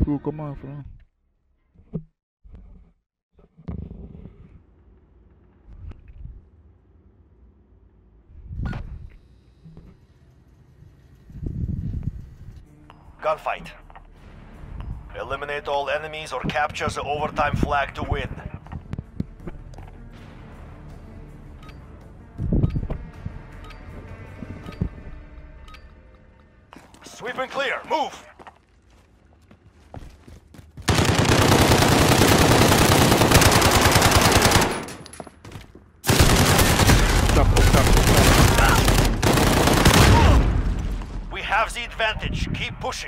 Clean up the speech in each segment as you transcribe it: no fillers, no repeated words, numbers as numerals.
Two come off now. Gunfight. Eliminate all enemies or capture the overtime flag to win. Sweep and clear. Move! We have the advantage. Keep pushing.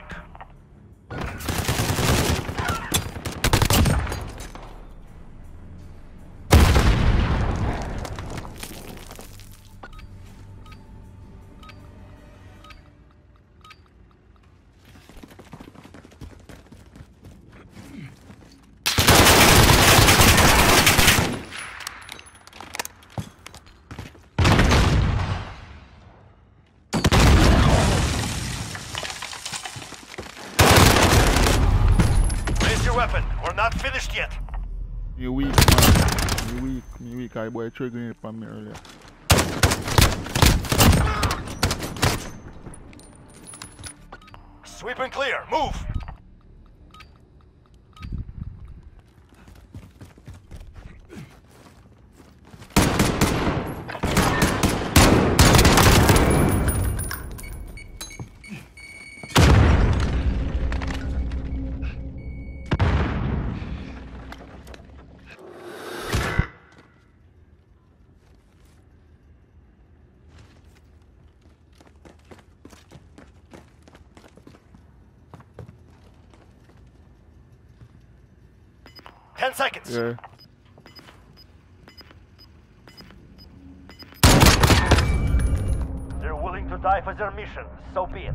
Weapon. We're not finished yet. You weak, man. You weak. I boy triggering it from me earlier. Sweep and clear. Move. Ten seconds. Yeah. They're willing to die for their mission, so be it.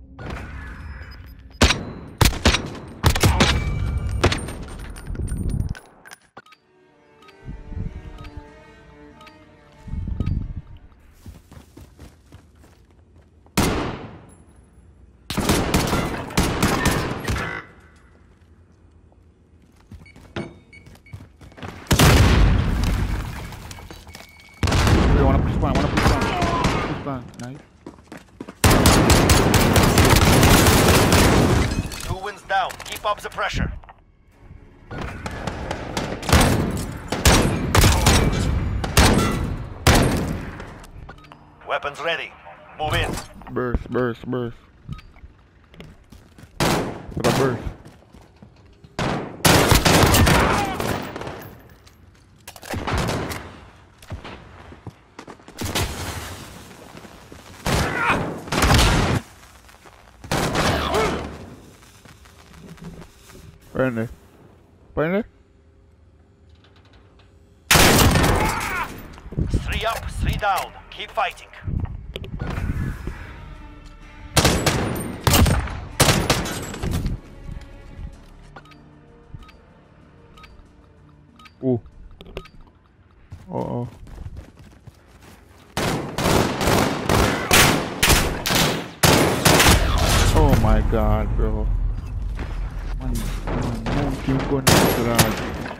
Nice. 2 wins down. Keep up the pressure. Weapons ready. Move in. Burst. Put a burst. Right in there. Right in there. 3 up, 3 down. Keep fighting. Ooh. Uh-oh. Oh my god, bro. Man, keep going after that.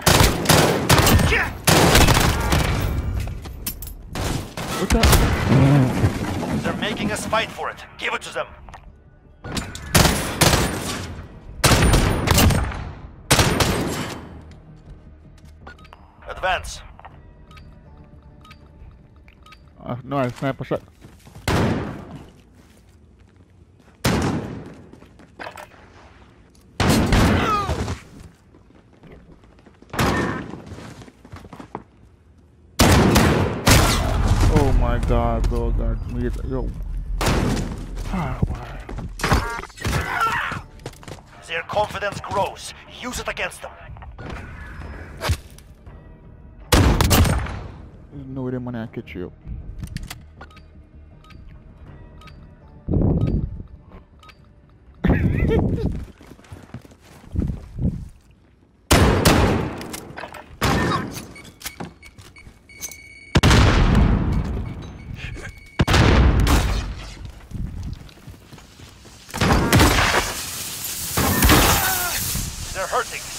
What's that? They're making us fight for it. Give it to them. Advance. No, I sniper shot. Oh my god, bro, god, yo. Ah, why? Their confidence grows. Use it against them. There's no way the money I catch you up.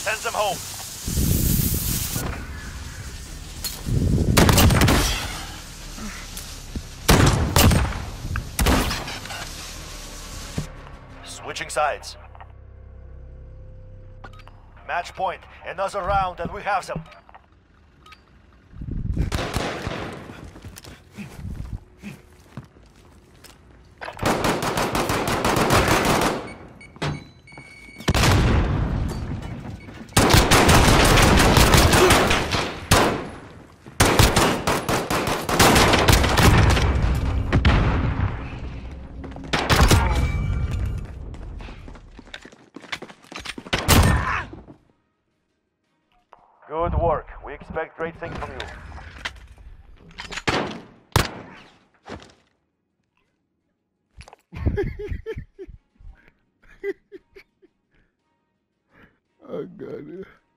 Send them home. Switching sides. Match point. Another round and we have them. Good work. We expect great things from you. Oh god.